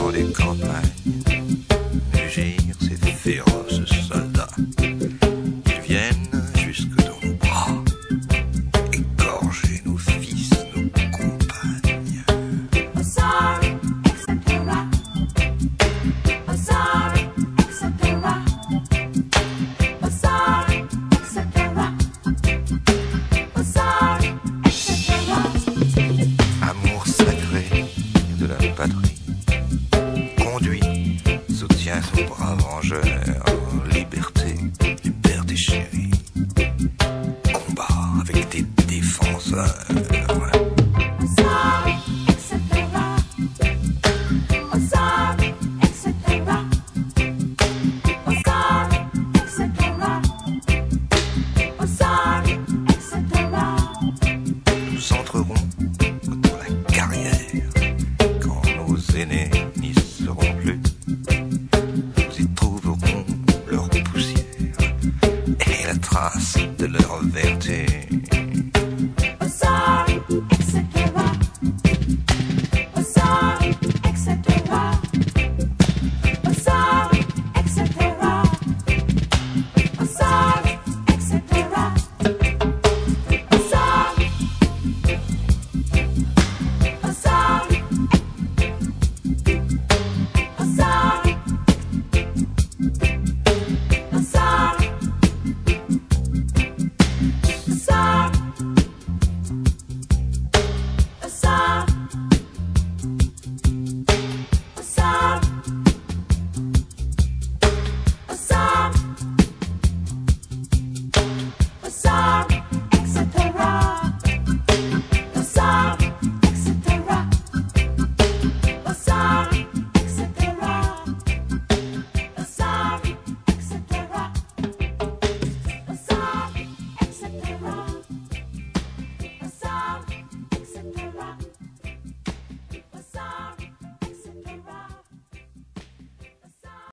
dans les campagnes, mugir ces féroces soldats. Ils viennent jusque dans nos bras, égorger nos fils, nos compagnes. Oh sorry, etc. Oh sorry, etc. Oh sorry, etc. Oh sorry, etc. Amour sacré de la patrie, conduit, soutient son brave vengeur. Liberté, liberté chérie, combat avec des défenseurs. Oh sorry, etc. Oh sorry, etc. Oh sorry, etc. Oh sorry, etc. Nous entrerons dans la carrière quand nos aînés n'y seront plus.